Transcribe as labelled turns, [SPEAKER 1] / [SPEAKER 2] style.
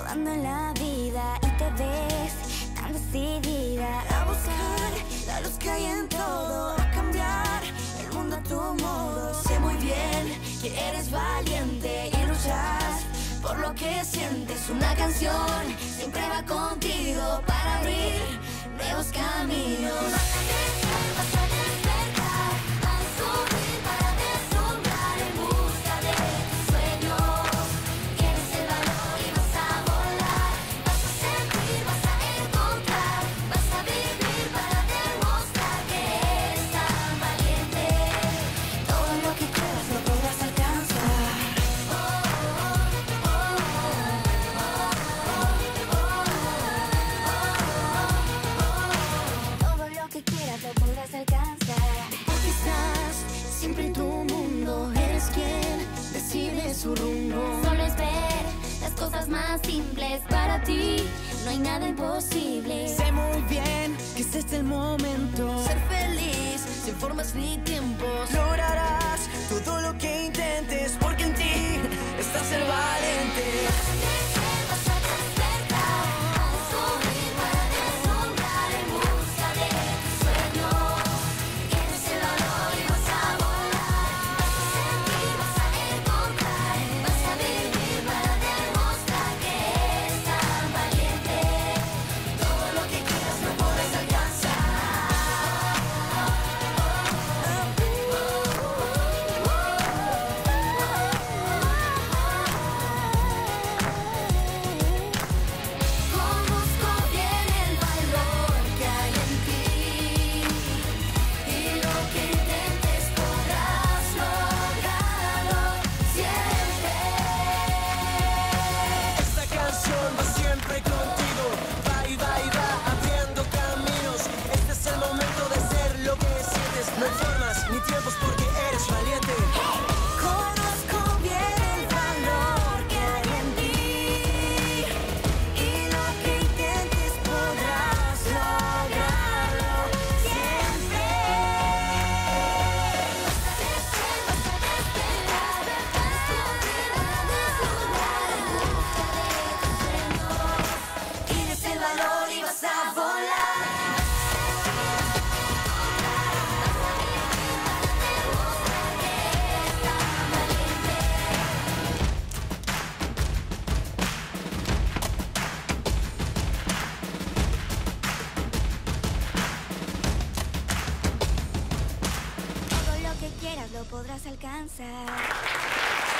[SPEAKER 1] rodando en la vida y te ves tan decidida a buscar la luz que hay en todo, a cambiar el mundo a tu modo. Sé muy bien que eres valiente y luchas por lo que sientes. Una canción siempre va contigo para abrir nuevos caminos. Vas a despertar, vas a subir para deslumbrar en busca de tus sueños. Tienes el valor y vas a volar. Vas a sentir, vas a encontrar, vas a vivir para demostrar que eres tan valiente. Todo lo que quieras lo podrás alcanzar. Todo lo que quieras lo podrás alcanzar. Porque estás siempre en tu mundo. Eres quien decide su rumbo. Solo es ver las cosas más simples. Para ti no hay nada imposible.
[SPEAKER 2] Sé muy bien que este es el momento.
[SPEAKER 1] Ser feliz sin formas ni tiempos.
[SPEAKER 2] Lograrás todo lo que intentes, porque en ti está ser valiente.
[SPEAKER 1] Vas a despertar, vas a subir para deslumbrar en busca de tus sueños. Tienes el valor y vas a volar. Vas a sentir, vas a encontrar, vas a vivir para demostrar que eres tan valiente. Todo lo que quieras lo podrás alcanzar. Conozco bien el valor que hay en ti y lo que intentes podrás lograrlo siempre.
[SPEAKER 2] Esta canción va siempre contigo. Va y va y va abriendo caminos. Este es el momento de ser lo que sientes. No hay formas ni tiempos porque eres valiente.
[SPEAKER 1] Conozco bien el valor que hay en ti y lo que intentes podrás lograrlo siempre. Vas a despertar, vas a subir, vas a deslumbrar en busca de tus sueños. Tienes el valor y vas a volar. Todo lo que quieras lo podrás alcanzar.